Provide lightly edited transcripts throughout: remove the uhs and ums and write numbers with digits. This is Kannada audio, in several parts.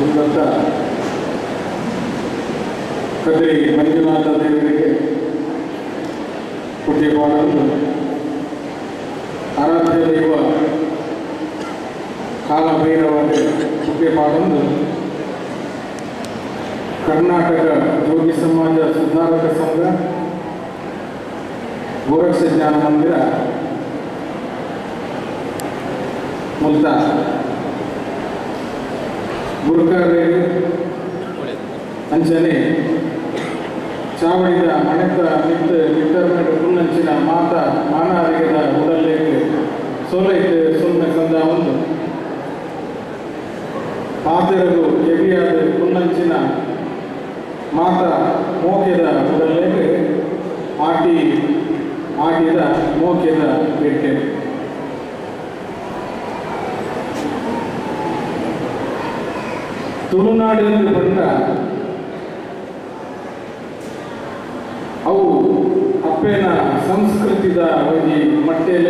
ಶ್ರೀಮಂತ ಕದ್ರಿ ಮಂಜುನಾಥ ದೇವರಿಗೆ ಪುಣ್ಯಪಾಡಲು ಆರಾಧ್ಯ ದೈವ ಕಾಲಭೈರವರಿಗೆ ಪುಣ್ಯಪಾಡಲು ಕರ್ನಾಟಕ ಯೋಗಿ ಸಮಾಜ ಸುಧಾರಕ ಸಂಘ ಗೋರಕ್ಷ ಜ್ಞಾನ ಮಂದಿರ ಮುಲ್ತಾ ಗುರುಕಾರ್ಯರು ಅಂಚನೆ ಚಾವಡಿದ ಮನೆತ ಮಿತ್ತರ್ಮೆಂಟ್ ಕುನ್ನಂಚಿನ ಮಾತ ಮಾನಾರಿಗದ ಉಡಲ್ಲೇಕು ಸೋಲೈತು ಸುಮ್ಮನೆ ಸಂದ ಒಂದು ಆತರದು ಎವಿಯಾದ ಕುನ್ನಂಚಿನ ಮಾತ ಮೋಕ್ಯದ ಉಡಲ್ಲೇಕು ಆಟಿದ ಮೋಕ್ಯದ ಬೆಟ್ಟೆ ತುಳುನಾಡಿನಲ್ಲಿ ಬಂದ ಅವು ಅಪ್ಪೇನ ಸಂಸ್ಕೃತಿದ ಒಂದು ಮಟ್ಟೆಯಲ್ಲಿ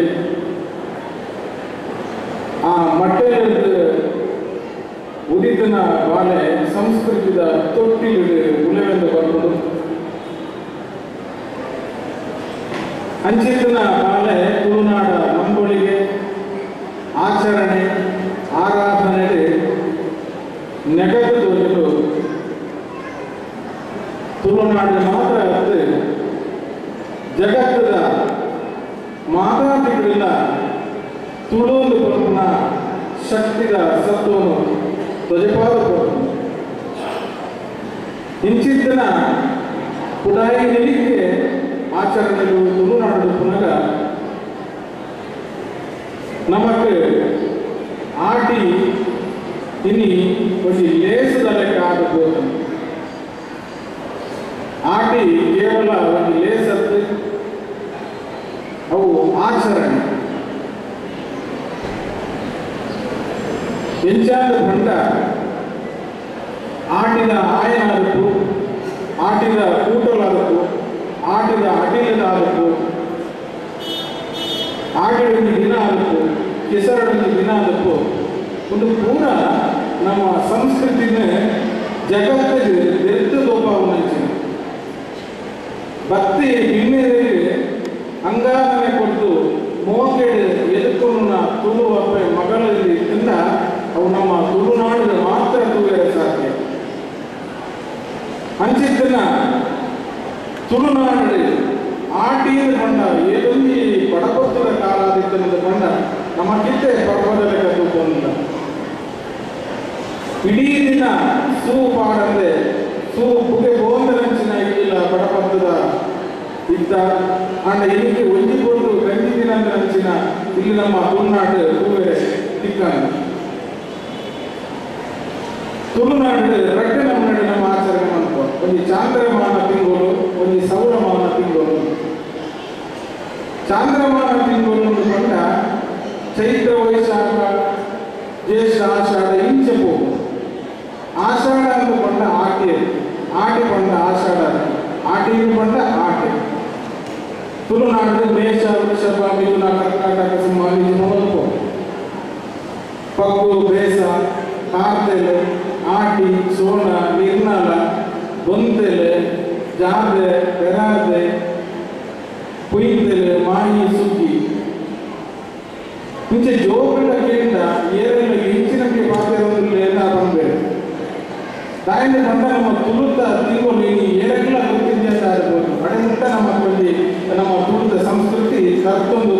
ಆ ಮಟ್ಟೆಯಲ್ಲಿ ಉದಿತನ ಬಾಲೆ ಸಂಸ್ಕೃತಿದ ತೊಟ್ಟಿಲು ಉಲೆವೆಂದು ಬರ್ಬೋದು ಅಂಚಿತನ ಬಾಲೆ ತುಳುನಾಡ ನಂಬೊಳಿಗೆ ಆಚರಣೆ ಆರಾಧನೆ ನೆಗದು ತೋರಿಲು ತುಳುನಾಡಿನ ಮಾತ್ರ ಅದು ಜಗತ್ತದ ಮಾತಾಡಿಗಳಿಲ್ಲ ತುಳುಂದು ಬರುವನ ಶಕ್ತಿದ ಸತ್ವನು ಧ್ವಜಪಾದ ಇಂಚಿತ್ತಿನ ಪುಡಾಯಿ ನಿಲಿಕೆ ಆಚರಣೆಗಳು ತುಳುನಾಡು ಪುನಃ ನಮಗೆ ಆಟಿ ಇನಿ ಒಂದು ಲೇಸದ ಲೆಕ್ಕ ಆಗಬಹುದು ಆಟಿ ಕೇವಲ ಒಂದು ಲೇಸತ್ತು ಅವು ಆಚರಣೆ ಹೆಚ್ಚಾದ ಬಂಡ ಆಟಿದ ಆಯನಾದಕ್ಕೂ ಆಟಿದ ಕೂಟಲಾದಕ್ಕೂ ಆಟಿದ ಅಡಿಲದಾದಕ್ಕೂ ಆಡಿದ ದಿನ ಆದಕ್ಕೂ ಕೆಸರಡಿದ ದಿನ ಆದಕ್ಕೂ ಒಂದು ಪೂರ ನಮ್ಮ ಸಂಸ್ಕೃತಿನ ಜಗತ್ತಿಗೆ ದೊಡ್ಡದೊಬ್ಬ ಭಕ್ತಿ ಹಿನ್ನೆಲೆಯಲ್ಲಿ ಅಂಗಾರನೆ ಕೊಟ್ಟು ಮೋಕೆಡು ಎದುಕೊಂಡು ತುಳು ಅಪ್ಪ ಮಗಳಲ್ಲಿ ಇಂದ ಅವು ನಮ್ಮ ತುಳುನಾಡಿನ ಮಾತ್ರ ತೂವೇರೆ ಸಾಧ್ಯ ಅಂಚಿದ್ದನ್ನ ತುಳುನಾಡು ಆಟಿಯ ಬಂಡ ಏದೊಂದು ಪಡಪತ್ತದ ಕಾಲಾದಿತ್ತನದ ಬಂಡ ನಮ್ಮ ಕಿತ್ತೆ ಪರ್ವದ ಲೆಕ್ಕ ತೂಕೊಂಡಿಲ್ಲ ಇಡೀ ದಿನ ಸೂ ಪಾಡಂದೆ ಸೂ ಪುಗೆ ಗೋಂದರಂಚಿನ ಇಲ್ಲ ಪಡಪತ್ತದ ಇದ್ದ ಅಂಡ ಇಲ್ಲಿಗೆ ಒಂದಿಕೊಂಡು ಗಂಜಿ ದಿನ ಅಂಚಿನ ಇಲ್ಲಿ ನಮ್ಮ ತುಳುನಾಡು ಹೂವೇರೆ ತಿಕ್ಕಣ ತುಳುನಾಡು ರಡ್ಡ ನಮ್ಮ ಆಚರಣೆ ಮಾಡ್ಕೊ ಒಂದು ಚಾಂದ್ರಮಾನ ತಿಂಗಳು ಒಂದು ಸೌರಮಾನ ತಿಂಗಳು ಚಾಂದ್ರಮಾನ ತಿಂಗಳು ಬಂದ ಚೈತ್ರ ವೈಶಾಖ ಜ್ಯೇಷ್ಠ ಆಷಾಢ ಇಂಚೆ ಹೋಗು ಆಷಾಢ ಅಂತ ಬಂದ ಆಟಿ ಬಂದ ಆಷಾಢ ಆಟಿಗೆ ಬಂದ ಆಟೆ ತುಳುನಾಡು ಮೇಷ ವೃಷಭ ಮಿಥುನ ಕರ್ನಾಟಕ ಸಿಂಹ ಮೊದಲು ಪಕ್ಕು ಬೇಸ ಕಾರ್ತೆಲೆ ಆಟಿ ಸೋಣ ನಿರ್ನಾಲ ಬೊಂತೆಲೆ ಜಾದೆ ಪೆರಾದೆ ಕುಯ್ತೆಲೆ ಮಾಯಿ ಸುಗ್ಗಿ ಮುಂಚೆ ಜೋಗಳಕ್ಕಿಂತ ಏರೆಲ್ಲ ಹೆಚ್ಚಿನಕ್ಕೆ ಪಾತ್ರೆಲ್ಲ ಬಂದ್ಬೇಡ ತಾಯಿನ ಬಂದ ನಮ್ಮ ತುಳುತ ತಿಂಗಳು ನೀನು ಏರೆಲ್ಲ ಗೊತ್ತಿದ್ದೆ ಅಂತ ಇರ್ಬೋದು ಅಡೆಂತ ನಮ್ಮ ಕೊಂಡಿ ನಮ್ಮ ತುಳುತ ಸಂಸ್ಕೃತಿ ತರ್ತೊಂದು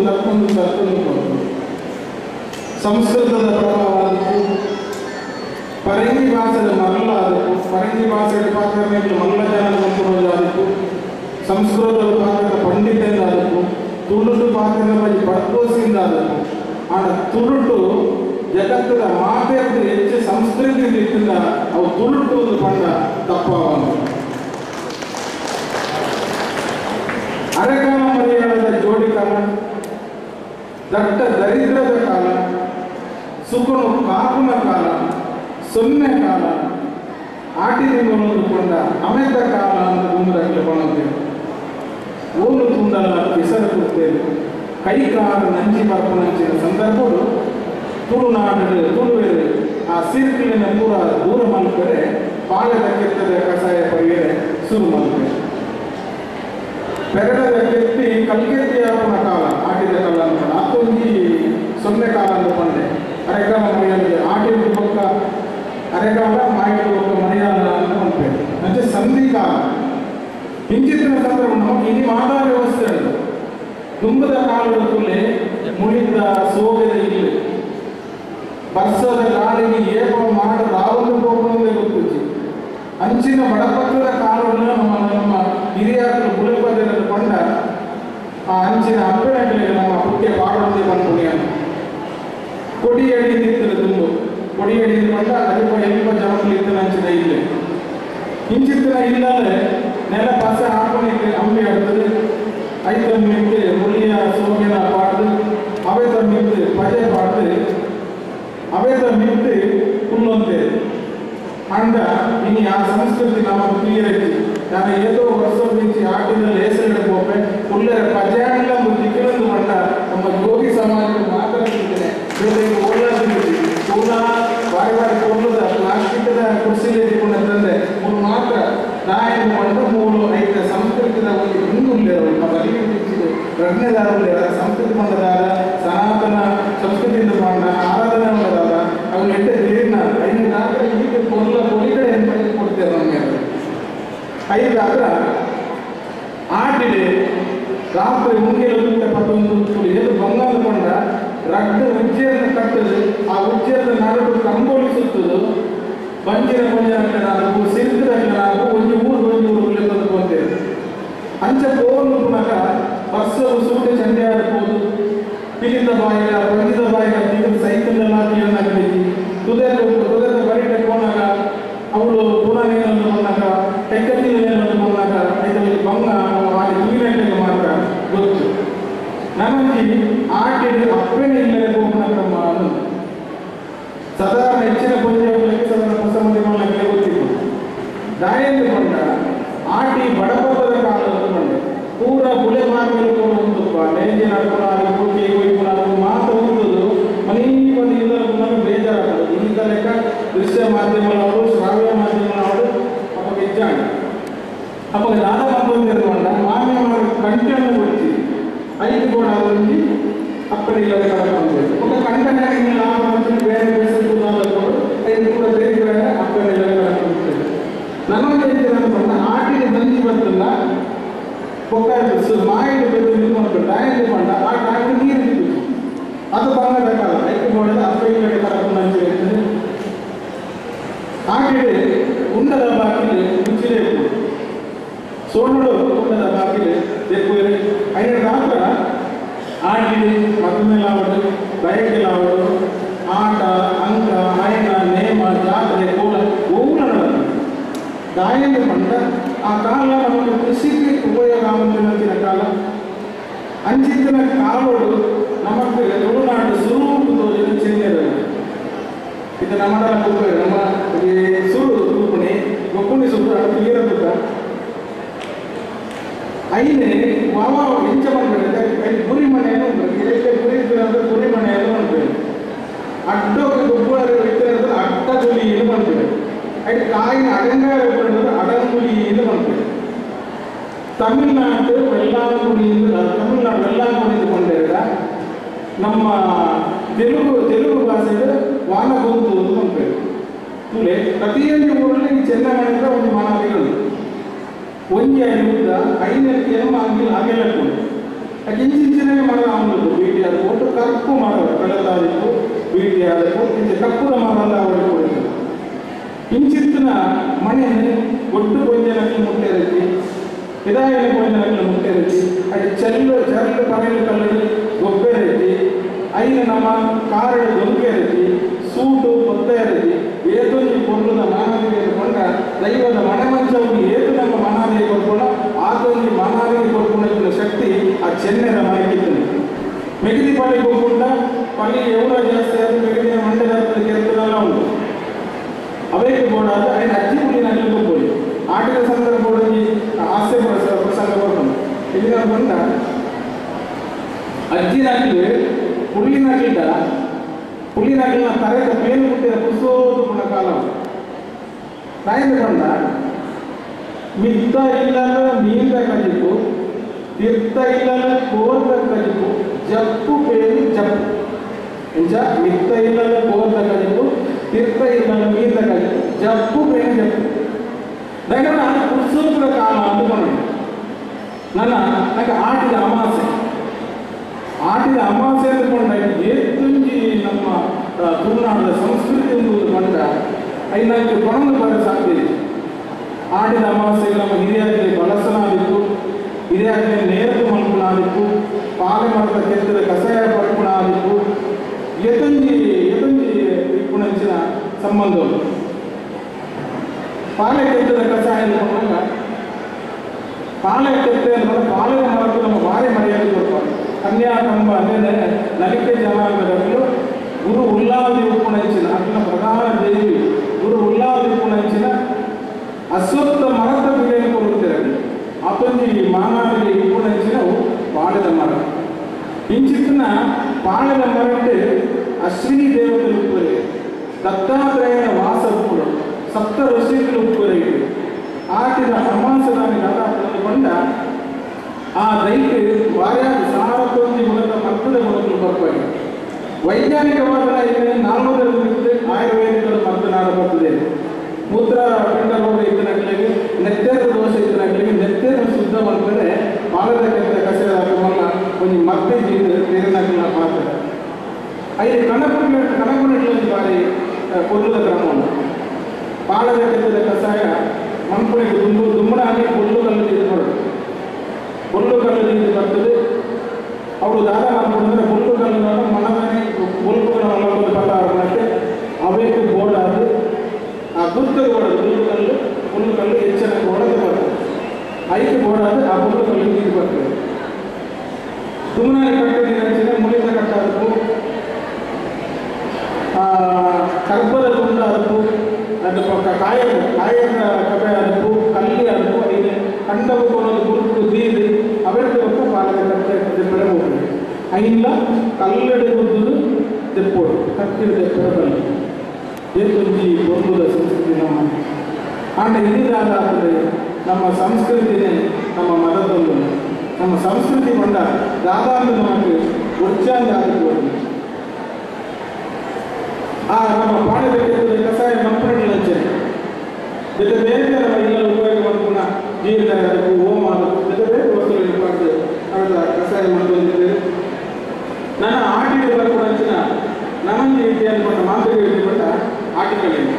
ಸಂಸ್ಕೃತದ ಪ್ರಭಾವ ಪರಂಗಿ ಭಾಷೆದ ಮಲ್ಲ ಅದಕ್ಕೂ ಪರಂಗಿ ಭಾಷೆಯ ಪಾತ್ರ ಮಲ್ಲ ಜನ ಅದಕ್ಕೂ ಸಂಸ್ಕೃತದ ಪಾತ್ರದ ಪಂಡಿತರಿಂದ ಅದಕ್ಕೂ ತುಳುಟು ಪಾತ್ರದ ಬಗ್ಗೆ ಪಡ್ಕೋಸಿಂದ ಅದಕ್ಕೂ ಆಡ ತುಳುಟು ಜಗತ್ತದ ಮಾತೆಯದ್ದು ಹೆಚ್ಚು ಸಂಸ್ಕೃತಿ ರೀತಿಯಿಂದ ಅವು ತುಳುಟು ಒಂದು ಪಂಡ ತಪ್ಪವನ್ನು ಅರೆಕಾಲ ಮಲಯಾಳದ ಜೋಡಿ ಕಾಲ ದಟ್ಟ ದರಿದ್ರದ ಕಾಲ ಸುಗುಣು ಕಾಪುನ ಕಾಲ ಸೊನ್ನೆ ಕಾಲ ಆಟಿಕೊಂಡು ಕೊಂಡ ಅಮೆತ ಕಾಲ ಅಂತ ಗುಂಬರಕ್ಕೆ ಬಂದಿದೆ ಓಲು ತುಂಡಲ ಹೆಸರು ಕೊಡ್ತೇವೆ ಕೈ ಕಾಲು ನಂಜಿ ಬರ್ಪನಂಚಿನ ಸಂದರ್ಭಗಳು ತುಳುನಾಡು ತುಳುವೇರು ಆ ಸಿರ್ಕಿಲಿನ ಪೂರ ದೂರ ಮಲ್ಪರೆ ಪಾಲದ ಕೆತ್ತದ ಕಷಾಯ ಪರಿಯರೆ ಶುರು ಮಲ್ಪರೆ ಪೆರಡದ ಕೆತ್ತಿ ಕಲ್ಕೆತ್ತಿ ಆಪನ ಕಾಲ ಆಟಿದ ಕಾಲ ಅಂತ ಅತ್ತೊಂದಿ ಸೊನ್ನೆ ಕಾಲ ಅಂತ ಬಂದೆ ಅರೆಕಾಲ ಮನೆಯಲ್ಲಿ ಆಟಿದ ಪಕ್ಕ ಅರೆಕಾಲ ಮಾಯಿದ ಪಕ್ಕ ಮನೆಯಾಲ ಅಂತ ಬಂದ್ಬೇಕು ಅಂದ್ರೆ ಸಂಧಿ ಕಾಲ ಹಿಂಚಿತ್ತಿನ ಸಂದರ್ಭ ನಮಗೆ ಇಲ್ಲಿ ಆಧಾರ ವ್ಯವಸ್ಥೆ ಉಂಟು ತುಂಬದ ಕಾಲದ ತುಲೆ ಮುಳಿದ ಸೋಗದ ಇಲ್ಲಿ ವರ್ಷದ ಗಾಳಿಗೆ ಏಪ ಮಾಡ ರಾವಲು ಹೋಗುವುದೇ ಗೊತ್ತಿತ್ತು ಅಂಚಿನ ಬಡಪಕ್ಕದ ಕಾಲವನ್ನು ನಮ್ಮ ಹಿರಿಯರು ಗುಳಿಪದೆಲ್ಲ ಕೊಂಡ ಆ ಅಂಚಿನ ಹಬ್ಬಗಳಿಗೆ ನಮ್ಮ ಮುಖ್ಯ ಪಾಡೊಂದೇ ಬಂದ್ಬಿಡಿ ಅಂತ ಕೊಡಿಯಡಿ ನಿಂತರು ತುಂಬು ಕೊಡಿಯಡಿ ಕೊಂಡ ಅಲ್ಪ ಎಲ್ಪ ಜಮಕ್ಲಿತ್ತು ಅಂಚಿನ ಇಲ್ಲಿ ಹಿಂಚಿತ್ತಿನ ಇಲ್ಲದೆ ನೆಲ ಪಸ ಹಾಕೊಂಡಿಕ್ಕೆ ಅಂಬಿ ಆಡ್ತದೆ ಐದಮ್ಮಿತ್ತು ಮುಳಿಯ ಸೋಗಿನ ಪಾಡ್ದು ಅವೆದಮ್ಮಿತ್ತು ಪಜೆ ಪಾಡ್ದು ಅವೆದಮ್ಮಿತ್ತು ಹುಲ್ಲೊಂತೆ ಅಂಡ ಇನ್ನು ಆ ಸಂಸ್ಕೃತಿ ನಮ್ಮ ಕ್ಲಿಯರ್ ಐತಿ ನಾನು ಏದೋ ವರ್ಷ ಮಿಂಚಿ ಆಟಿನಲ್ಲಿ ಹೆಸರು ಹೋಗ್ಬೆ ಉಳ್ಳರ ಪಜಾಂಡ ದಿಕ್ಕಿನೊಂದು ಬಂಡ ನಮ್ಮ ಯೋಗಿ ಸಮಾಜ ಮಾತಾಡ್ತಿದ್ದೇನೆ ಒಳ್ಳೆದಿದ್ದೀವಿ ಪೂರ್ಣ ಬಾರಿ ಬಾರಿ ಕೊಳ್ಳದ ಪ್ಲಾಸ್ಟಿಕ್ದ ಕುರ್ಸಿಲಿ ಇಟ್ಕೊಂಡಂದ್ರೆ ಮೂರು ಮಾತ್ರ ನಾಯಕ ಬಂದು ಮೂರು ಐದು ಸಂಸ್ಕೃತಿದ ಒಂದು ಹಿಂದುಳ್ಳರು ನಮ್ಮ ಬಲಿಗೆ ರತ್ನದಾರ ಸಂಸ್ಕೃತಿ ಬಂದದಾರ ಸನಾತನ ಸಂಸ್ಕೃತಿಯಿಂದ ಬಂದ ಆರಾಧನೆ ಬಂದದಾರ ಅವ್ನು ಎಡ್ಡೆ ನೀರಿನ ಐದು ರಾತ್ರಿ ಈಗ ಕೊಲಿಗಡೆ ಏನು ಮಾಡಿ ಕೊಡ್ತೇವೆ ನಮಗೆ ಐದಾದ್ರ ಆಟಿಡೆ ರಾತ್ರಿ ಮುಂಗಿಲು ಪತ್ತೊಂದು ಏನು ಬಂಗಾಳ ಕೊಂಡ ರಕ್ತ ಉಜ್ಜೆಯನ್ನು ಕಟ್ಟದು ಆ ಉಜ್ಜೆಯನ್ನು ನಡುವೆ ಕಂಗೊಳಿಸುತ್ತದೆ ಬಂಜಿನ ಕೊಂಜನಕ್ಕೆ ನಾವು ಸಿರಿದಕ್ಕೆ ನಾವು ಒಂದು ಊರು ಲೆಕ್ಕದ ಬಂದೇವೆ ಅಂಚ ಪೋನು ಪುನಃ ಬಸ್ಸು ಸೂಟೆ ಚಂಡೆ ಆಡ್ಬೋದು ಪಿಲಿದ ಬಾಯಿಗ ಬಂದಿದ ಬಾಯಿಗ ನೀರು ಸೈಕಲ್ನೆಲ್ಲ ಕಲಿತಿ ತುದದ ಬರಿಟ ಹೋದಾಗ ಅವಳು ಪುನಃ ಬಂದಾಗ ಟೆಕ್ಕತ್ತಿನ ಬಂದಾಗ ಇದರಲ್ಲಿ ಬಂಗ ಹಾಗೆ ನೀರಿನ ಮಾತ್ರ ಗೊತ್ತು ನಮಗೆ ಆಟಿಗೆ ಅಪ್ಪನೇ ಇಲ್ಲದೆ ಹೋಗೋಣ ಮಾಡು ಸಾಧಾರಣ ಹೆಚ್ಚಿನ ಪಂದ್ಯಗಳಿಗೆ ಸಾಧಾರಣ ಹೊಸ ಮಂದಿಗಳಿಗೆ ಗೊತ್ತಿತ್ತು ದಾಯಲ್ಲಿ ಬಂದ ಆಟಿ ಬಡಪದ ಕಾಲದಲ್ಲಿ ಬಂದೆ ಪೂರ ಬುಳೆ ಮಾರ್ಗಗಳು ಕೊಡುವಂತಪ್ಪ ನೇಂಜಿ ನಡ್ಕೊಂಡು ಕೊಟ್ಟಿ ಕೊಯ್ಕೊಂಡು ಮಾತು ಹೋಗುವುದು ಮನೆ ಒಂದು ಇದರ ಬೇಜಾರಾಗೋದು ಈಗ ಲೆಕ್ಕ ದೃಶ್ಯ ಮಾಧ್ಯಮಗಳು ಶ್ರಾವ್ಯ ಮಾಧ್ಯಮಗಳು ಅಪ್ಪ ಗೆಜ್ಜಾಣ ಅಪ್ಪ ದಾದ ಮಾಡ್ಕೊಂಡಿರುವಂಡ ಮಾನ್ಯ ಕಂಟೆಯನ್ನು ಕೊಡ್ತೀವಿ ಐದು ಕೂಡ ಒಂದು ಅಪ್ಪನ ಇಲ್ಲದೆ ಕಳ್ಕೊಂಡ್ಬೇಕು ಒಂದು ಕಂಟೆನಾಗಿ ಲಾಭ ಬೇರೆ ಐದು ಕೂಡ ಬೇರೆ ಬೇರೆ ಅಪ್ಪನ ಇಲ್ಲದೆ ಕಳ್ಕೊಂಡ್ಬಿಡ್ತೇವೆ ನಮಗೆ ಬಂದ ಆಟಿಗೆ ಬಂದಿ ಬರ್ತಲ್ಲ ಮಾಯಿಗೆ ಬೆದ್ದು ನಿಂತ್ಕೊಂಡು ಡಾಯಲ್ಲಿ ಬಂದ ಆ ಡಾಕ್ಟರ್ ನೀರು ನಿಂತಿತ್ತು ಅದು ಬಂಗಬೇಕಲ್ಲ ಐದು ನೋಡಿದ ಅಪ್ಪ ಇಲ್ಲದೆ ಕಳ್ಕೊಂಡು ಹಂಚಿರ್ತದೆ ಆಟಿಗೆ ಉಂಡದ ಬಾಕಿಲಿ ಮುಚ್ಚಿದೆ ಸೋಣಳು ಉಂಡದ ಬಾಕಿಲಿ ತೆಪ್ಪುರಿ ಐದು ರಾತ್ರ ಆಟಿಗೆ ಮತ್ತೊಮ್ಮೆ ಲಾವಡು ಬಯಕೆ ಲಾವಡು ಆಟ ಅಂಕ ಹೈನ ನೇಮ ಜಾತ್ರೆ ಕೋಲ ಊರ ದಾಯಲ್ಲಿ ಬಂದ ಆ ಕಾಲ ನಮಗೆ ಕೃಷಿಗೆ ಉಪಯೋಗ ಆಗುತ್ತಿನ ಕಾಲ ಅಂಚಿತ್ತಿನ ಕಾಲೋಡು ನಮಗೆ ತುಳುನಾಡು ಸುರುವು ತೋರಿದ ಚೆನ್ನೈದ ಇದು ನಮ್ಮ ನಮ್ಮ ಸುರು ರೂಪಣಿ ಗೊಪ್ಪುಣಿ ಸುರು ಅದು ನೀರದುತ್ತ ಐನೇ ವಾವ ಹೆಂಚ ಬಂದ್ಬಿಡುತ್ತೆ ಕೈ ಗುರಿ ಮನೆಯನ್ನು ಗುರಿ ಅಂದ್ರೆ ಗುರಿ ಮನೆಯನ್ನು ಬಂದ್ಬಿಡು ಅಡ್ಡೋಗಿ ಗೊಬ್ಬರ ಇಟ್ಟಿರೋದು ಅಡ್ಡ ಗುಲಿಯನ್ನು ಬಂದ್ಬಿಡು ಐದು ಕಾಯಿನ ಅಡಂಗಾರ ಅಡಂಗುಲಿಯಿಂದ ಬಂದ್ಬಿಡು ತಮಿಳ್ನಾಡು ವೆಲ್ಲಾಂಗುಡಿಯಿಂದ ತಮಿಳ್ನಾಡು ವೆಲ್ಲಾಂಗುಡಿಯಿಂದ ಬಂದಿರ ನಮ್ಮ ತೆಲುಗು ಭಾಷೆಗೆ ವಾನಗೊಂದು ಬಂದ್ಬಿಡು ತುಲೆ ಪ್ರತಿಯೊಂದು ಊರಲ್ಲಿ ಚೆನ್ನಮಣಿಂದ ಒಂದು ಮಾನವಿಗಳು ಒಂಜಿ ಐದು ಐನಕ್ಕೆ ಏನೋ ಆಗಿಲ್ಲ ಇಂಚಿನ ಮರ ಅವನದು ಬೀಟಿ ಅದು ಒಟ್ಟು ಕಪ್ಪು ಮರ ಕಳೆದಾದಿತ್ತು ಬೀಟಿ ಆದಕ್ಕೂ ಇಂಚೆ ಕಪ್ಪುದ ಮರ ಎಲ್ಲ ಅವರಿಗೆ ಕೊಡ್ತಾರೆ ಇಂಚಿತ್ತಿನ ಮನೆ ಒಟ್ಟು ಕೊಂಜನಕ್ಕೆ ಮುಟ್ಟೆ ರಚಿ ಇದಾಯಿನ ಕೊಂಜನಕ್ಕೆ ಮುಟ್ಟೆ ರಚಿ ಅದು ಚರಲು ಪರೆಲು ಕಲ್ಲದು ಗೊಬ್ಬೆ ರಚಿ ಐನ ನಮ್ಮ ಕಾರಣ ದೊಂಕೆ ರಚಿ ಸೂಟು ಪೊತ್ತೆ ರಚಿ ಏತೊಂದು ಕೊಲ್ಲದ ಮಾನವಿಗೆ ಕೊಂಡ ದೈವದ ಮನೆಮಂಚವನ್ನು ಏತು ನಮ್ಮ ಮನಾದಿಗೆ ಕೊಡ್ಕೊಂಡು ಆತೊಂದು ಮನಾದಿಗೆ ಕೊಡ್ಕೊಂಡಿದ್ದ ಶಕ್ತಿ ಆ ಚೆನ್ನೈದ ಮನೆಗಿದ್ದನು ಮೆಗಿದಿ ಪಳ್ಳಿ ಕೊಡ್ಕೊಂಡ ಪಳ್ಳಿ ಎವರ ಜಾಸ್ತಿ ಆದ ಮೆಗಿದಿನ ಮಂಡ್ಯದ ಕೆಲಸದಲ್ಲ ಉಂಟು ಅವರಿಗೆ ಬೋಡಾದ ಐದು ಅಜ್ಜಿ ಪುಳಿನಲ್ಲಿ ಕೊಡ್ಬೋದು ಆಟಿನ ಸಂದರ್ಭದಲ್ಲಿ ಹಾಸ್ಯ ಪ್ರಸಂಗ ಬರ್ಕೊಂಡು ಇದನ್ನ ಬಂದ ಅಜ್ಜಿನಾಗಲಿ ಹುಡುಗಿನಾಗಲಿಲ್ಲ ಪುಲಿನಾಗಿನ ತರೆದ ಮೇಲು ಮುಟ್ಟಿನ ಕುಸೋದು ಪುಣ ಕಾಲ ನಾಯಂದು ಬಂದ ಮಿತ್ತ ಇಲ್ಲದ ನೀಂದ ಕಜಿಪು ತೀರ್ಥ ಇಲ್ಲದ ಕೋರ್ದ ಕಜಿಪು ಜಪ್ಪು ಬೇರು ಜಪ್ಪು ಎಂಚ ಮಿತ್ತ ಇಲ್ಲದ ಕೋರ್ದ ಕಜಿಪು ತೀರ್ಥ ಇಲ್ಲದ ನೀಂದ ಕಜಿಪು ಜಪ್ಪು ಬೇರು ಜಪ್ಪು ದಯನ ಕುಸೋದ ಕಾಲ ಅಂದುಕೊಂಡು ನನಗೆ ಆಟಿದ ಅಮಾವಾಸ್ಯೆ ಅಂದುಕೊಂಡ ಏತುಂಜಿ ನಮ್ಮ ತುಳುನಾಡಿನ ಸಂಸ್ಕೃತಿ ಎಂಬುದು ಬಂದ ಐನಾಲ್ಕು ಕೊಣಂದು ಬರ ಸಾಧ್ಯ ಆಟಿದ ಅಮಾವಾಸ್ಯೆಗೆ ನಮ್ಮ ಹಿರಿಯಾಗಲಿ ಬಳಸನಾದಿತ್ತು ಹಿರಿಯಾಗಲಿ ನೇರದು ಮಲ್ಪನಾದಿತ್ತು ಪಾಲೆ ಮರದ ಕೆತ್ತದ ಕಷಾಯ ಪಡ್ಪನಾದಿತ್ತು ಎತಂಜಿ ಇಪ್ಪುಣಂಚಿನ ಸಂಬಂಧ ಪಾಲೆ ಕೆತ್ತದ ಕಷಾಯ ಅಂದ್ಕೊಂಡಾಗ ಪಾಲೆ ಕೆತ್ತೆ ಅಂದ್ರೆ ಪಾಲೆಯ ಮರದ್ದು ನಮ್ಮ ಭಾರಿ ಮರ್ಯಾದೆ ಕೊಡ್ತಾರೆ ಕನ್ಯಾಕಂಬ ಅಂದರೆ ನಲಿಕೆ ಜನಾಂಗದಲ್ಲೂ ಗುರು ಉಲ್ಲಾದಿ ಉಪ್ಪುಣಂಚಿನ ಅಲ್ಲಿನ ಪ್ರಧಾನ ದೇವಿ ಗುರು ಉಲ್ಲಾದಿ ಉಪ್ಪುಣಂಚಿನ ಅಶ್ವತ್ಥ ಮರದ ಬೆಳೆಯನ್ನು ಕೊಡುತ್ತಾರೆ ಅತೊಂಜಿ ಮಾನವಿಗೆ ಉಪ್ಪುಣಂಚಿನ ಪಾಳೆದ ಮರ ಇಂಚಿತ್ತಿನ ಪಾಳೆದ ಮರಕ್ಕೆ ಅಶ್ವಿನಿ ದೇವತೆಗಳು ಉಪ್ಪುವರೆ ದತ್ತಾತ್ರೇಯನ ವಾಸ ಉಪ್ಪುಗಳು ಸಪ್ತ ಋಷಿಗಳು ಉಪ್ಪುವರೆ ಆಟಿನ ಅಮಾಸದಾನಿ ಕೊಂಡ ಆ ದೈತ್ಯ ವಾರ್ಯಾದ ಸಾರತೊಂದಿ ಮೂಲಕ ಮರ್ತದ ಗುಣಗಳು ಬರ್ತಾರೆ ವೈಜ್ಞಾನಿಕವಾದ ನಾಲ್ವರಲ್ಲಿ ಬಿಟ್ಟು ಆಯುರ್ವೇದಿಕಗಳು ಮರ್ತನಾಡ ಬರ್ತದೆ ಮೂತ್ರ ಪಿಂಡ ರೋಗ ಇದ್ದನಾಗಲಿಗೆ ನೆತ್ತೆರ ದೋಷ ಇದ್ದನಾಗಲಿಗೆ ನೆತ್ತೆರ ಶುದ್ಧ ಮಾಡ್ತಾರೆ ಪಾಲದ ಕೆತ್ತ ಕಸೆ ಹಾಕುವಲ್ಲ ಒಂದು ಮತ್ತೆ ನೀರಿನಾಗಲಿನ ಮಾಡ್ತಾರೆ ಐದು ಕಣಕುಣಿಗಳಲ್ಲಿ ಬಾರಿ ಕೊಲ್ಲುದ ಕ್ರಮವನ್ನು ಪಾಲದ ಕೆತ್ತದ ಕಷಾಯ ಮಣ್ಪುಣಿಗೆ ದುಮ್ಮನಾಗಿ ಹುಲ್ಲುಗಲ್ಲು ಇದು ಮಾಡೋದು ಹುಲ್ಲುಗಲ್ಲು ಇದು ಬರ್ತದೆ ಅವರು ದಾದ ಮಾಡ್ಕೊಂಡ್ರೆ ಹುಲ್ಲುಗಲ್ಲು ಮನವೇ ಹುಲ್ಲುಗಳ ಪದಾರ್ಥಕ್ಕೆ ಅವೇಕು ಬೋಡಾದು ಆ ಗುರ್ತಗೆ ಹೊಡೆದು ಹುಲ್ಲುಗಲ್ಲು ಹೆಚ್ಚಿನ ಹೊಡೆದು ಬರ್ತದೆ ಐದು ಬೋಡಾದು ಆ ಹುಲ್ಲುಗಲ್ಲು ನೀರು ಬರ್ತದೆ ದುಮ್ಮನಾಗಿ ಕಟ್ಟಿದ ಮುಳಿತ ಕಟ್ಟಾದಕ್ಕೂ ಕರ್ಪದ ತುಂಡ ಅದಕ್ಕೂ ಅದು ಕಾಯದ ಕಬೆ ಅದಕ್ಕೂ ಕಲ್ಲಿ ಅದಕ್ಕೂ ಐದು ಕಂಡವು ಕೊಡೋದು ಗುರುತು ಬೀರಿ ಅವೆರಡು ಪಕ್ಕ ಪಾಲದ ಕಟ್ಟೆ ಬೆಳೆ ಹೋಗ್ತದೆ ಐಲ್ಲ ಕಲ್ಲೆಡೆಗುವುದು ತೆಪ್ಪೋಡು ಕಟ್ಟಿದ ತೆಪ್ಪದ ಕಲ್ಲು ಏತೊಂಜಿ ಬಂಧುದ ಸಂಸ್ಕೃತಿ ನಮ್ಮ ಆಂಡ ಇದಿದಾಗ ಆಗ್ತದೆ ನಮ್ಮ ಸಂಸ್ಕೃತಿನೇ ನಮ್ಮ ಮತದೊಂದು ನಮ್ಮ ಸಂಸ್ಕೃತಿ ಬಂದ ದಾದಾಂದು ನಮಗೆ ಉಚ್ಚಾಂಗ ಆಗುವುದು ಆ ನಮ್ಮ ಪಾಣಿದ ಕೆತ್ತದ ಕಷಾಯ ಮಂತ್ರಗಳಂಚೆ ಬೇರೆ ಬೇರೆ ನಮ್ಮ ಇಲ್ಲ ಉಪಯೋಗ ಮಾಡ್ಕೊಂಡ ಜೀವಿತ ಅದಕ್ಕೂ ಹೋಮ ಅದಕ್ಕೂ ಬೇರೆ ಬೇರೆ ವಸ್ತುಗಳು ಪಡೆದು ಅವರ ಕಷಾಯ ಮಾಡ್ಕೊಂಡಿದ್ದೇವೆ ನನ್ನ ಆಟಿಕೆ ಬರ್ಕೊಂಡಂಚಿನ ನನಗೆ ರೀತಿ ಅನ್ಕೊಂಡ ಮಾತುಗೆ ಇಟ್ಕೊಂಡ ಆಟಿಕಲೆಂದು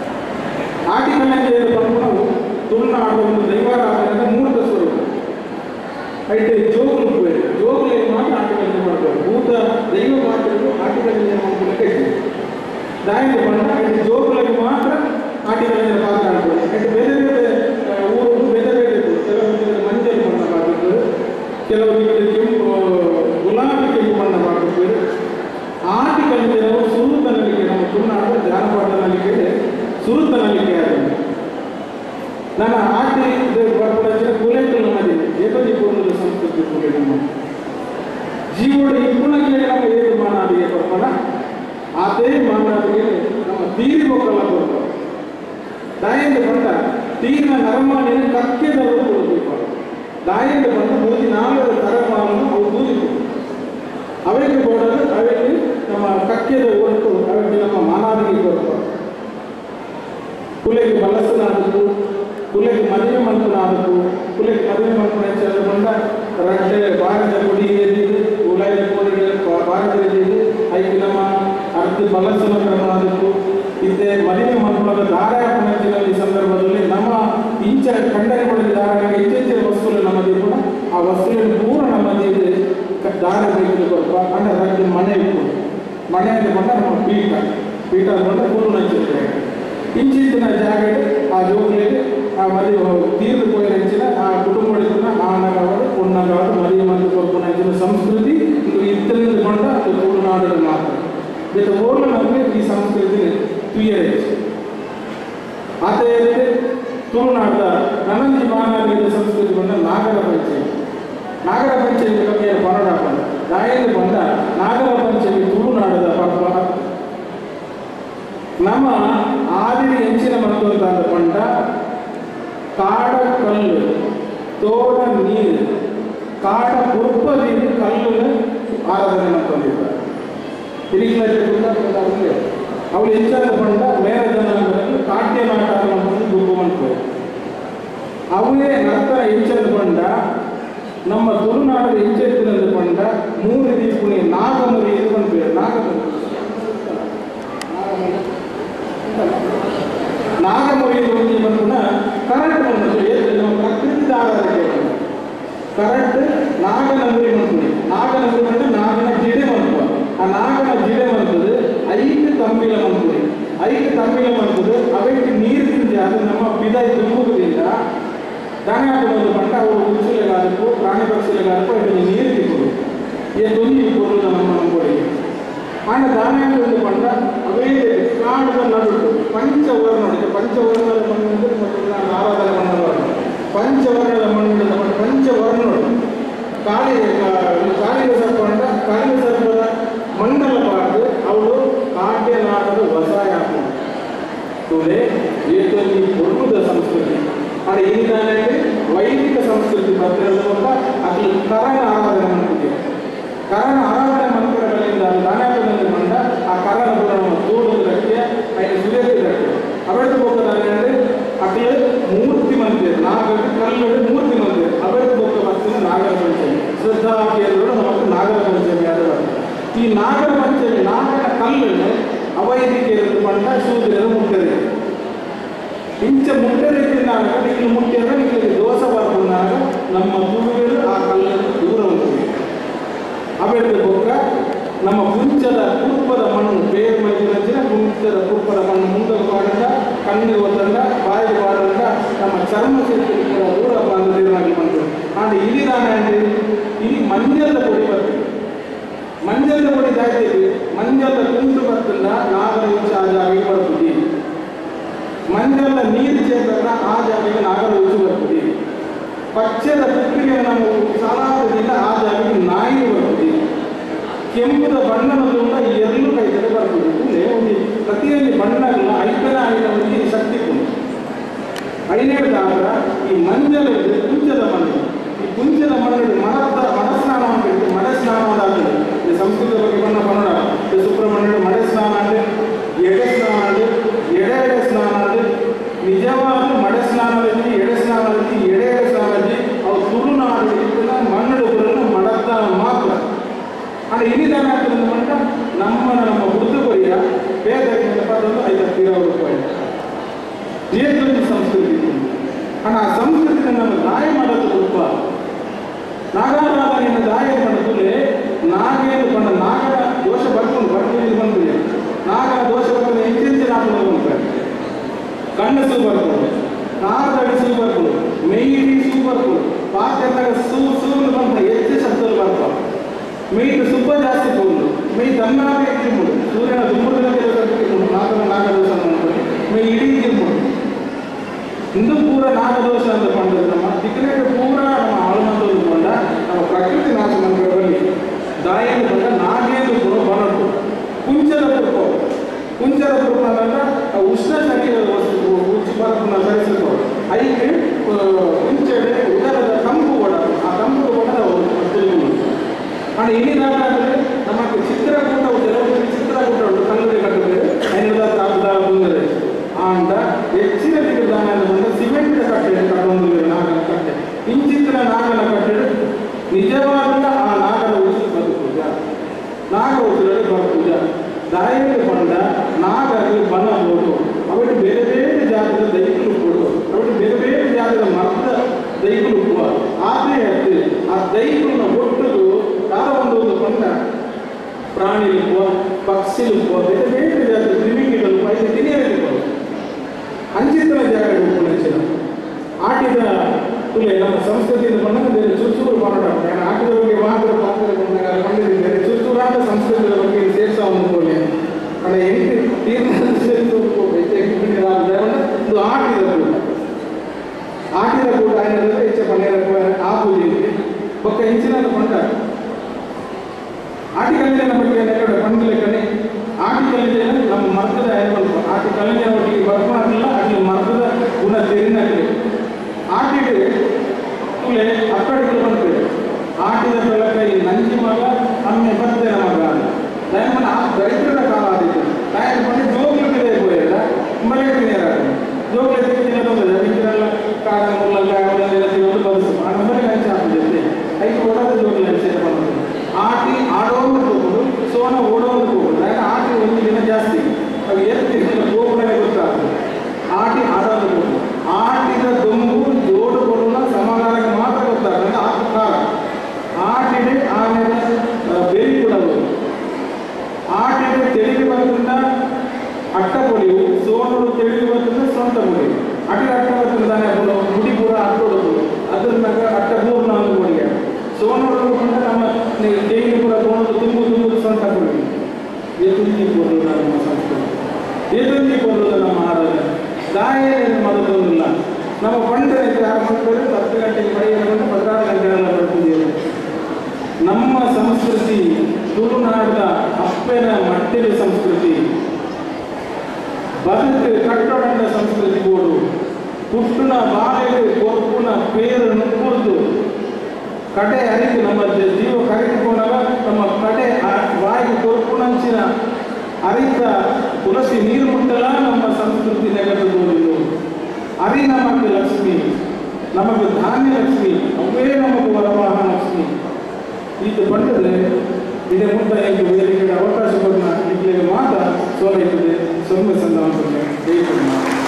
ಏನು ಬಂದ್ಕೊಂಡು ತುಳುನಾಡು ಒಂದು ದೈವಾರಾಧನೆ ಮೂರ್ತ ಸ್ವರೂಪ ಐಟೆ ಜೋಗುಲು ಉಪಯೋಗ ಜೋಗುಲಿಗೆ ಮಾತ್ರ ಆಟಿಕಲೆಂದು ಮಾಡಬೇಕು ಭೂತ ದೈವ ಮಾತ್ರಗಳು ಆಟಿಕಲೆಂದು ಮಾಡ್ಕೊಳ್ಳಕ್ಕೆ ಇರ್ತದೆ ದಾಯಿಗೆ ಬಂದ ಇದು ಜೋಗುಲಕ್ಕೆ ಮಾತ್ರ ಆಟಿಗಳಿಂದ ಪಾತ್ರ ಆಡ್ಬೋದು ಯಾಕೆ ಬೇರೆ ಬೇರೆ ಊರು ಬೇರೆ ಬೇರೆ ಇತ್ತು ಕೆಲವೊಂದು ಮಂಜಲು ಬಣ್ಣ ಮಾಡಿದ್ರು ಕೆಲವೊಂದು ಕೆಂಪು ಗುಲಾಬಿ ಕೆಂಪು ಬಣ್ಣ ಮಾಡಿದ್ರು ಆಟಿಗಳಿಂದ ನಾವು ಸುರುತ ನಲಿಕೆ ನಮ್ಮ ತುಳುನಾಡು ಜಾನಪದ ನಲಿಕೆ ಸುರುತ ನಲಿಕೆ ಆಗಿದೆ ನನ್ನ ಆಟಿ ಬರ್ಪಡಿಸಿದ ಕುಲೆಗಳು ನಮ್ಮದಿದೆ ಏಕಜಿ ಪೂರ್ಣದ ಸಂಸ್ಕೃತಿ ಕುಲೆ ನಮ್ಮ ಜೀವೋಡ ಇಬ್ಬುಣಕ್ಕೆ ನಮ್ಮ ಏದು ಮಾನಾದಿಗೆ ಬರ್ಪಡ ಅದೇ ಮಾನವರಿಗೆ ನಮ್ಮ ತೀರಿ ಮಕ್ಕಳ ಕೊಡ್ತಾರೆ ದಾಯಿಂದ ಬಂದ ತೀರಿನ ನರಮಾನಿನ ಕಕ್ಕೆದವರು ಕೊಡಬೇಕು ದಾಯಿಂದ ಬಂದ 3-4 ತರಮಾನನ್ನು ಅವು ದೂರಿತು ಅವರಿಗೆ ಕೊಡಲು ಅವರಿಗೆ ನಮ್ಮ ಕಕ್ಕೆದ ಹೊರತು ಅವರಿಗೆ ನಮ್ಮ ಮಾನವರಿಗೆ ಕೊಡ್ತಾರೆ ಕುಲೆಗೆ ಬಲಸನಾದದ್ದು ಕುಲೆಗೆ ಮದುವೆ ಮಂತ್ರನಾದದ್ದು ಕುಲೆಗೆ ಮದುವೆ ಮಂತ್ರ ಹೆಚ್ಚಾದ ಬಂದ ರಡ್ಡೆ ಭಾರತ ಕೊಡಿಗೆ ಉಲಯದ ಕೋಡಿಗೆ ಭಾರತ ಐದು ನಮ್ಮ ಅರ್ಧ ಬಲಸನ ಕ್ರಮವಾದದ್ದು ಇದೇ ಮದುವೆ ಮಂತ್ರದ ಧಾರಾಯ ಪುನರ್ಜನಲ್ಲಿ ಸಂದರ್ಭದಲ್ಲಿ ನಮ್ಮ ಇಂಚ ಖಂಡನೆ ಪಡೆದ ಧಾರಾಗೆ ಹೆಚ್ಚೆಚ್ಚು ವಸ್ತುಗಳು ನಮ್ಮದೇ ಕೂಡ ಆ ವಸ್ತುಗಳನ್ನು ಪೂರ ನಮ್ಮದೇ ಇದೆ ದಾರ ಬೇಕು ಸ್ವಲ್ಪ ಅಂಡ ಅದಕ್ಕೆ ಮನೆ ಇತ್ತು ಮನೆಯಲ್ಲಿ ಬಂದ ನಮ್ಮ ಪೀಠ ಬಂದ ಪೂರ್ಣ ಹಂಚಿರ್ತೇವೆ ಇಂಚಿನ ಜಾಗ ಆ ಜೋಗಿಗೆ ಆ ಮದುವೆ ತೀರ್ದು ಹೋಗಿ ಹಂಚಿನ ಆ ಕುಟುಂಬದ ಆನಗವಾದ ಪುಣ್ಣಗವಾದ ಮದುವೆ ಮಂತ್ರ ಕೊರ್ಪನ ಹಂಚಿನ ಸಂಸ್ಕೃತಿ ಇದು ಇತ್ತರಿಂದ ಕೊಂಡ ಅದು ತುಳುನಾಡಿನ ಮಾತ್ರ ಇದು ಓರ್ಲ ನಮಗೆ ಈ ಸಂಸ್ಕೃತಿ ತುಯ್ಯರೆ ಅದೇ ತುಳುನಾಡದ ನನಂಜಿ ಮಾನವೀಯ ಸಂಸ್ಕೃತಿ ಬಂದ ನಾಗರ ಪಂಚಮಿ ಬಗ್ಗೆ ಪರಡ ದಾಯಲ್ಲಿ ಬಂದ ನಾಗರ ಪಂಚಮಿ ತುಳುನಾಡದ ನಮ್ಮ ಆದಿನ ಹೆಂಚಿನ ಮತ್ತು ಅಂತ ಪಂಡ ಕಾಡ ಕಲ್ಲು ತೋಡ ನೀರು ಕಾಡ ಕುರುಪದಿಂದ ಕಲ್ಲನ್ನು ಆರಾಧನೆ ಮಾಡ್ಕೊಂಡಿದ್ದಾರೆ. ಅವಳು ಹೆಚ್ಚಾದ ಪಂಡ ಮೇರ ಜನ ಕಾಟ್ಯ ನಾಟ ಮಾಡ್ಕೊಂಡು ಗುಂಪು ಮಾಡ್ತಾರೆ. ಅವೇ ನರ್ತರ ಹೆಚ್ಚಾದ ಪಂಡ ನಮ್ಮ ತುಳುನಾಡದ ಹೆಚ್ಚೆತ್ತಿನದು ಪಂಡ ಮೂರು ದೀಪುಣಿ ನಾಗಮುರಿ ಇದು ಬಂದ್ಬೇಡ ನಾಗಮುರಿ ಬಂದ ಕರೆಕ್ಟ್ ಬಂದು ನಮ್ಮ ಪ್ರಕೃತಿ ಆರಾಧನೆ ಕರೆಕ್ಟ್ ನಾಗನಮುರಿ ಬಂದ್ಬಿಡಿ. ನಾಗನಮುರಿ ಬಂದು ನಾಗನ ಜಿಡೆ ಬಂತು. ಆ ನಾಗನ ಜಿಡೆ ಬಂತது 5 ತಮ್ಮಿಲ ಬಂದ್ಬಿಡಿ. 5 ತಮ್ಮಿಲ ಬಂತது ಅವಕ್ಕೆ ನೀರು ತಿಂದು ಅದು ನಮ್ಮ ಬಿದಾಯ ತುಂಬುವುದಿಲ್ಲ. ದನ ಬಂದು ಪಂಡ ಅವರು ಹುಚ್ಚುಲೆಗಾರಕ್ಕೂ ಪ್ರಾಣಿ ಪಕ್ಷಿಲೆಗಾರಕ್ಕೂ ಅದನ್ನು ನೀರು ತಿಂಗಳು ತೊಂದಿ ಕೊಡುವುದು ನಮ್ಮ ನಂಬೋಡಿಗೆ ಆಂಡ ದಾನ ಪಂಡ ಅವೇ ಕಾಡದ ನಡು ಪಂಚವರ್ಣ ಪಂಚವರ್ಣದ ಮಣ್ಣು ಮತ್ತು ಆರಾಧನೆ ಮಣ್ಣು ಪಂಚವರ್ಣದ ಮಣ್ಣು ಪಂಚವರ್ಣಗಳು ಕಾಳಿಗೆ ಸರ್ಪಂಡ ಕಾಳಿಗೆ ಸರ್ಪದ ಮಂಡಲ ಪಾಡು ಅವಳು ಕಾಟ್ಯನಾಡದ ವಸಾಯ ತೋಲೆ ಏತೊಂದು ಕೊಡುವುದ ಸಂಸ್ಕೃತಿ ಆದರೆ ಏನಿದ್ದಾನೆ ವೈದಿಕ ಸಂಸ್ಕೃತಿ ಬರ್ತಿರೋದ್ರಿಂದ ಅದು ಕರಣ ಆರಾಧನೆ ಮಾಡ್ತಿದೆ. ಕರಣ ಆರಾಧನೆ ಮಂತ್ರಗಳಿಂದ ದಾನದಲ್ಲಿ ಬಂದ ಆ ಕರಣಗಳನ್ನು ತೋಡುವುದಕ್ಕೆ ಅಲ್ಲಿ ಸುರಿಯೋದಕ್ಕೆ ಅವತ್ತು ಹೋಗೋದಾದ್ರೆ ಅಕ್ಲು ಮೂರ್ತಿ ಮಂದಿರ ನಾಗರ ಕಲ್ಲು ಮೂರ್ತಿ ಮಂದಿರ ಅವತ್ತು ಹೋಗೋ ಬರ್ತಿನ ನಾಗರ ಪಂಚಮಿ ಶ್ರದ್ಧಾ ಕೇಂದ್ರ ನಮಗೆ ನಾಗರ ಪಂಚಮಿ ಆದ ಈ ನಾಗರ ಪಂಚಮಿ ನಾಗರ ಕಲ್ಲನ್ನು ಅವೈದಿಕ ಪಂಡ ಸೂರ್ಯರು ಮುಟ್ಟದೆ ಇಂಚ ಮುಟ್ಟೆ ರೀತಿಯಾಗ ನೀವು ಮುಟ್ಟಿದ್ರೆ ನಿಮಗೆ ದೋಷ ಬರುವಾಗ ನಮ್ಮ ತುಳುಗಳು ಆ ಕಲ್ಲನ್ನು ದೂರ ಹೋಗ್ತೀವಿ. ಅವೆಲ್ಲ ಹೋಗ ನಮ್ಮ ಕುಂಚದ ಕುರುಪದ ಮಣ್ಣು ಬೇರೆ ಮೈದಿನ ಕುಂಚದ ಕುರುಪದ ಮಣ್ಣು ಮುಂದೆ ಪಾಡಂಡ ಕಣ್ಣಿಗೆ ಹೋದಂಡ ಬಾಯಿಗೆ ಪಾಡಂಡ ನಮ್ಮ ಚರ್ಮ ಶಕ್ತಿ ದೂರ ಬಂದಿರಾಗಿ ಬಂತು. ಆದರೆ ಇಲ್ಲಿದಾನ ಇಲ್ಲಿ ಮಂಜದ ಪೊಡಿ ಬರ್ತೀವಿ. ಮಂಜದ ಪೊಡಿ ದಾಯ್ತೀವಿ. ಮಂಜದ ಕುಂಟು ಬರ್ತಿಲ್ಲ ನಾಗರ ಜಾಗಿ ಬರ್ತದೆ. ಮಂಜಲ ನೀರು ಸೇರಿದಾಗ ಆ ಜಾಗಕ್ಕೆ ನಾಗರ ಉಚ್ಚು ಬರ್ತದೆ. ಪಚ್ಚದ ಪುಟ್ಟಿಗೆ ನಾವು ಸಾಲಾದದಿಂದ ಆ ಜಾಗಕ್ಕೆ ನಾಯಿ ಬರ್ತದೆ. ಕೆಂಪುದ ಬಣ್ಣದಿಂದ ಎರಡು ಕೈತಡೆ ಬರ್ತದೆ. ಒಂದು ಪ್ರತಿಯೊಂದು ಬಣ್ಣಗಳ ಐದನೇ ಐದವರಿಗೆ ಶಕ್ತಿ ಕೊಡು. ಐದನೇದಾದ ಈ ಮಂಜಲ ಕುಂಚದ ಮಣ್ಣು. ಈ ಕುಂಚದ ಮಣ್ಣು ಮಡಸ್ನಾನ ಅಂತ ಮಡಸ್ನಾನ ಆಗಿದೆ. ಈ ಸಂಸ್ಕೃತ ಬಗ್ಗೆ ಬಣ್ಣ ಕನ್ನಡ ಸುಬ್ರಹ್ಮಣ್ಯ ಮಡಸ್ನಾನ ಅಂದರೆ ಎಡೆ ಸ್ನಾನ ಅಂದರೆ ಎಡೆ ಸ್ನಾನ ಅಂದರೆ ನಿಜವಾದ ಮಡ ಸ್ನಾನದಲ್ಲಿ ಎಡೆ ಸ್ನಾನದಲ್ಲಿ ಎಡೆ ಸ್ನಾನದಲ್ಲಿ ಅವು ತುಳುನಾಡು ಮಣ್ಣು ಮಡತ ಮಾತ್ರ. ಆದರೆ ಇಲ್ಲಿದಾನ ಆಗ್ತದೆ ಮಟ್ಟ ನಮ್ಮ ಉಡುಗೊರೆಯ ಬೇಗಕ್ಕೆ ಪಡೆದು 50,000 ರೂಪಾಯಿ ಏತೊಂದು ಸಂಸ್ಕೃತಿ. ஆனால் ಆ ಸಂಸ್ಕೃತಿನ ನಮ್ಮ ದಾಯ ಮಾಡೋದು ರೂಪ ನಾಗಾರಾಧನೆಯನ್ನು ದಾಯ ಮಾಡೋದಲ್ಲೇ ನಾಗೇನು ಬಂದ ನಾಗರ ದೋಷ ಬರ್ಕೊಂಡು ಬಂದಿದೆ. ನಾಗರ ದೋಷ ಬರ್ಕೊಂಡು ಹೆಚ್ಚೆಂಚಿನ ಹಾಕೊಂಡು ಕಣ್ಣು ಸೂ ಬರ್ಕೊಂಡು ನಾಗದಡಿ ಸೂ ಬರ್ಕೊಂಡು ಮೈಡಿ ಸೂ ಬರ್ಕೊಂಡು ಪಾತ್ರೆದಾಗ ಸೂರು ಬಂದ ಹೆಚ್ಚು ಶಬ್ದಗಳು ಬರ್ತಾವೆ. ಮೈದು ಸುಬ್ಬ ಜಾಸ್ತಿ ಹೋಗುದು ಮೈ ತನ್ನಾಗೆ ತಿಂಬುದು ಸೂರ್ಯನ ದುಂಬುದಿನ ನಾಗದೋಷ ಮಾಡ್ಕೊಂಡು ಮೈ ಇಡೀ ತಿಂಬುದು ಇಂದು ಪೂರ ನಾಗದೋಷ ಅಂತ ಕೊಂಡ್ರೆ ನಮ್ಮ ದಿಕ್ಕನೇಟು ಪೂರ ನಮ್ಮ ಆಳುಮಂತದ್ದು ಕೊಂಡ ನಮ್ಮ ಪ್ರಕೃತಿ ನಾಶ ಮಂತ್ರಗಳಲ್ಲಿ ದಾಯಿಗೆ ಬಂದ ನಾಗೇಂದು ಕೂಡ ಬರಟ್ಟು ಕುಂಚದ ಪುರುಪ ಅಂದ್ರೆ ಉಷ್ಣ ಶರೀರದ ವಸ್ತು ಉಚ್ಚಿ ಬರಪನ್ನ ಸರಿಸಿಕೊಂಡು ಐಕೆ ಕುಂಚೆಡೆ ಉದರದ ತಂಪು ಕೂಡ ಆ ತಂಪು ಕೂಡ ஆனால் இனிதானது நமக்கு சித்திரக்கூட்ட ಚಿತ್ರಕೂಟ ಉಂಟು ಕಲ್ಲುಡಿ ಕಟ್ಟುತ್ತದೆ ಐನದ ತಾಪದ ಬಂದರೆ ಆಂಡ ಹೆಚ್ಚಿನ ದಿಗದಾನ ಸಿಮೆಂಟ್ ಕಟ್ಟೆ ಕಟ್ಟೊಂದು ನಾಗನ ಕಟ್ಟೆ ಇಂಚಿತ್ತಿನ ನಾಗನ ಕಟ್ಟೆ ನಿಜವಾದ ಆ ನಾಗನ ಉಸಿರು ಬದುಕುಜ ನಾಗ ಉಸಿರಲ್ಲಿ ಬರುತ್ತುಜ ದಾಯಿಗೆ ಬಂದ ನಾಗರಿಗೆ ಬನ್ನಬಹುದು ಅವರಿಗೆ ಬೇರೆ ಬೇರೆ ಜಾತಿಯ ದೈಹಿಕಲು ಕೊಡು ಅವರಿಗೆ ಬೇರೆ ಬೇರೆ ಜಾತಿಯ ಮರದ ದೈಹಿಕಲು ಉಪ್ಪುವ ಆದರೆ ಆ ದೈಹಿಕನ ಒಟ್ಟದು ಯಾರೋ ಒಂದು ಬಂದ ಪ್ರಾಣಿಲಿಕ್ಕುವ ಪಕ್ಷಿಲಿಕ್ಕುವ ಬೇರೆ ಬೇರೆ ಜಾತಿ ಕ್ರಿಮಿಕೀಟಲು ಐದು ತಿನಿಯಲಿಕ್ಕುವ ಅಂಚಿತ್ತಿನ ಜಾಗಗಳು ಉಪನಿಷನ ಆಟಿದ ತುಲೆ ನಮ್ಮ ಸಂಸ್ಕೃತಿಯಿಂದ ಬಂದಾಗ ಬೇರೆ ಚುರುಚೂರು ಮಾತಾಡ ಆಟದ ಬಗ್ಗೆ ಮಾತ್ರ ಕಂಡಿದ್ದೇನೆ ಚುರುಚೂರಾದ ಸಂಸ್ಕೃತಿಯ ಬಗ್ಗೆ ಸೇರಿಸವನ್ನು ಬೋಲೆ ಅಲ್ಲ ಎಂಟು ತೀರ್ಮಾನ ಒಂದು ಆಟಿದ ಕೂಡ ಏನಾದ್ರೆ ಹೆಚ್ಚು ಮನೆಯ ಆ ಪೂಜೆ ಬೊಕ್ಕ ಹೆಚ್ಚಿನ ಕೊಂಡ ಆಟಿಕಲ್ಲಿನ ಬಗ್ಗೆ ನೆಗಡ ಪಂಡಿಲೆ ಕಣೆ ಆಟಿ ಕಲಿಜೆ ನಮ್ಮ ಮರ್ತದ ಏರ್ಬೇಕು ಆಟಿ ಕಲಿಜೆ ಒಟ್ಟಿಗೆ ಬರ್ಕೊಂಡಿಲ್ಲ ಅಲ್ಲಿ ಮರ್ತದ ಗುಣ ತೆರಿನಾಗಿದೆ ಆಟಿಗೆ ತುಲೆ ಅಕ್ಕಡಿಗೆ ಬಂತೇವೆ ಆಟಿದ ಬೆಳಕೈ ನಂಜಿ ಮಗ ಅಮ್ಮೆ ಬರ್ತೇನೆ ಮಗ ದಯಮಾನ ಆ ದರಿದ್ರದ ಕಾಲ ಆದಿತ್ತು ತಾಯಿ ಬಂದು ಜೋಗ್ಲಿಕ್ಕೆ ಹೋಗಿಲ್ಲ ಮಳೆಗೆ ಜೋಗ್ಲಿ ಬಂದಿದೆ ಅದಕ್ಕೆಲ್ಲ ಕಾಡ ಮುಲ್ಲ ಬದುಕು ಆ ನಂಬರಿಗೆ ಹಂಚೆ ಹಾಕಿದೆ ಐದು ಓಡೋದು ಜೋಗ್ಲಿ ಹಂಚೆ ಬಂದು ಆಟಿ ಆಡೋದು ಹೋಗೋದು ಸೋನ ಓಡೋದು ಹೋಗೋದು ಯಾಕೆ ಆಟಿ ಒಂದು ದಿನ ಜಾಸ್ತಿ ಅವು ಎತ್ತಿನ ಗೋಪುರನೇ ಗೊತ್ತಾಗ್ತದೆ ಆಟಿ ಆಡೋದು ಹೋಗೋದು ಆಟಿದ ದೊಂಬು ಜೋಡು ಕೊಡೋಣ ಸಮಾಧಾನಕ್ಕೆ ಮಾತ್ರ ಗೊತ್ತಾಗ್ತದೆ ಆಟ ಕಾಲ ಆಟಿಗೆ ಆಮೇಲೆ ಬೇರಿ ಕೊಡೋದು ಆಟಿಗೆ ತೆರಿಗೆ ಬರೋದ್ರಿಂದ ಅಟ್ಟ ಕೊಡಿಯು ಸೋನರು ತೆರಿಗೆ ಬರೋದ್ರಿಂದ ಸ್ವಂತ ಕೊಡಿಯು ಅಟಿಗೆ ಅಟ್ಟ ಬರ್ತದಾನೆ ಮುಡಿ ಪೂರ ಅಟ್ಟೋದು ಅದ್ರ ಮ್ಯಾಗ ಅಟ್ಟ ಮೂರು ನಾಲ್ಕು ಕೊಡಿಗೆ ಸೋನರು ಬಂದ ನಮ್ಮ ದೇವಿ ಪೂರ ಕೊಡೋದು ತುಂಬುದು ಸ್ವಂತ ಕೊಡಿ ಎದುರಿಗೆ ಕೊಡೋದು ನಮ್ಮ ಸಂಸ್ಕೃತಿ ಎದುರಿಗೆ ಕೊಡೋದು ನಮ್ಮ ಆರಾಧನೆ ದಾಯ ಮಾಡೋದೊಂದಿಲ್ಲ ನಮ್ಮ ಪಂಡಿತ ಯಾರು ಮಾಡ್ತಾರೆ 10 ಗಂಟೆಗೆ ಮಳೆಯನ್ನು 16 ಗಂಟೆಗಳ ಬರ್ತಿದ್ದೇವೆ ನಮ್ಮ ಸಂಸ್ಕೃತಿ ತುಳುನಾಡದ ಅಪ್ಪೆನ ಮಟ್ಟಿನ ಸಂಸ್ಕೃತಿ ಬದುಕು ಕಟ್ಟೊಡಂಡ ಸಂಸ್ಕೃತಿ ಬೋಡು ಪುಟ್ಟನ ಬಾಳೆಗೆ ಕೊರ್ಪುನ ಪೇರು ನುಕ್ಕುದು ಕಡೆ ಅರಿತು ನಮ್ಮ ಜೀವ ಕರೆದುಕೊಂಡಾಗ ನಮ್ಮ ಕಡೆ ಬಾಯಿಗೆ ಕೊರ್ಪುನಂಚಿನ ಅರಿತ ತುಳಸಿ ನೀರು ಮುಟ್ಟಲ ನಮ್ಮ ಸಂಸ್ಕೃತಿ ನೆಗದು ಅರಿ ನಮಗೆ ಲಕ್ಷ್ಮಿ ನಮಗೆ ಧಾನ್ಯ ಲಕ್ಷ್ಮಿ ಅವೇ ನಮಗೆ ವರವಾಹನ ಲಕ್ಷ್ಮಿ ಇದು ಬಂದರೆ ಇದೇ ಮುಂದೆ ವೇದಿಕೆಗೆ ಅವಕಾಶ ಕೊಡೋಣ ಇಲ್ಲಿಗೆ ಮಾತ್ರ ಸೋಲೈತದೆ ಸೊಮ್ಮೆ ಸಂಧಾನ